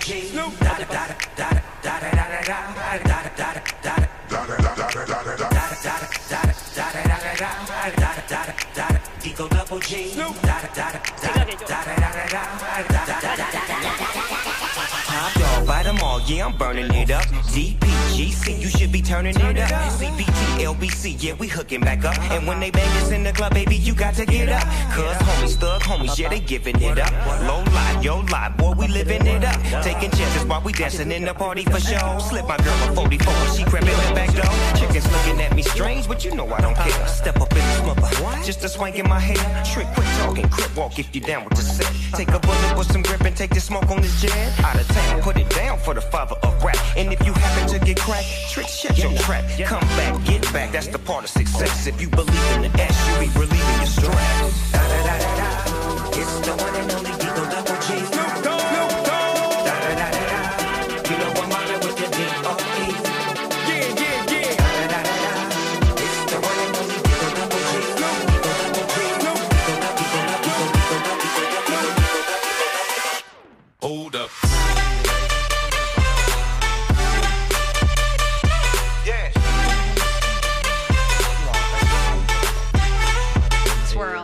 G. Da da da da da da da da da da da da. Eagle double G. Top dog, bite them all, yeah, I'm burning it up. DPGC, you should be turning it up. CPT, LBC, yeah, we hooking back up. And when they bang us in the club, baby, you got to get up. Cause homies, thug homies, yeah, they giving it up. Low lie, yo lie, boy, we living it up. Taking chances while we dancing in the party for show. Slip my girl a 44 when she crept in the back door. Chickens looking at me strange, but you know I don't care. Step up in this mother, just a swank in my hair. Trick, quick talking, crip walk if you down with the set. Take a bullet with some grip and take the smoke on this jet. Out of town, put it down for the father of rap. And if you happen to get cracked, trick, shut your trap. Come back, get back, that's the part of success. If you believe in the S, you be relieving your stress. Da da da da da, it's the one and only Eagle double G. Snoop Dogg, Snoop Dogg. Da da da da da, you know I'm on it with the D.O.E. Yeah, yeah, yeah. Da da da da da, it's the one and only Eagle double G. Eagle double G. Hold up. Swirl.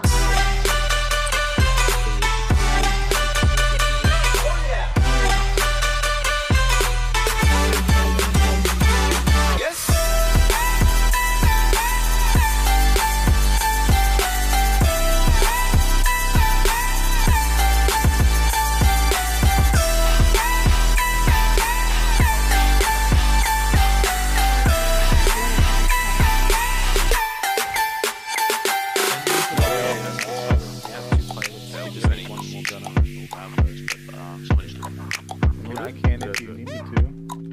I can if you need me to.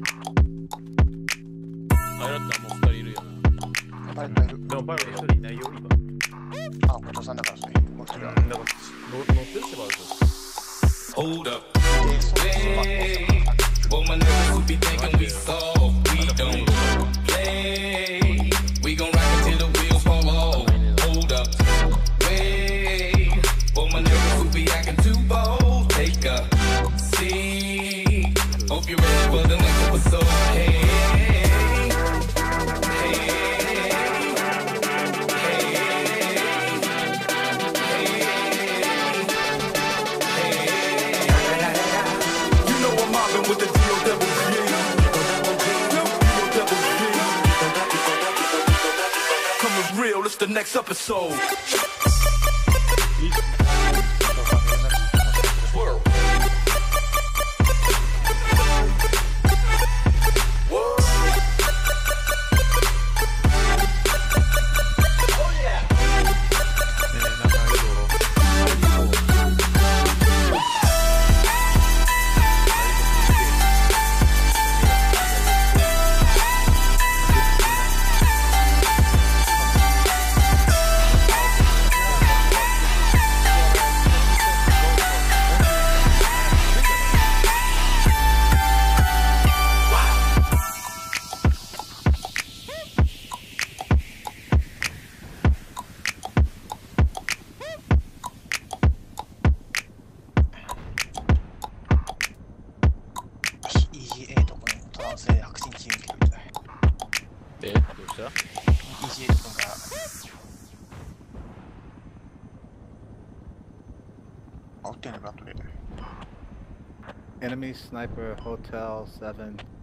あれだったらもう2人いるよな。 パイロットいる。 でもパイロット1人いないよ、今。 あ、後藤さんだからそれ。もう一人は。 だから乗ってるってばあるぞ。 Hold up. で、その Hey, well, my niggas who be thinking we soft, we don't play. We gon' rock until the wheels fall off. Hold up. Wait, well, my niggas who be acting too bold, take a seat. Hope you're ready for the next episode. Hey, with the D.O.double-G. Coming real, it's the next episode. Swirl. EGA とこにトランスで白真金受けといたい。 どうした EGA とこからあ、撃ってんねブラッドで。 Enemy sniper, hotel 7.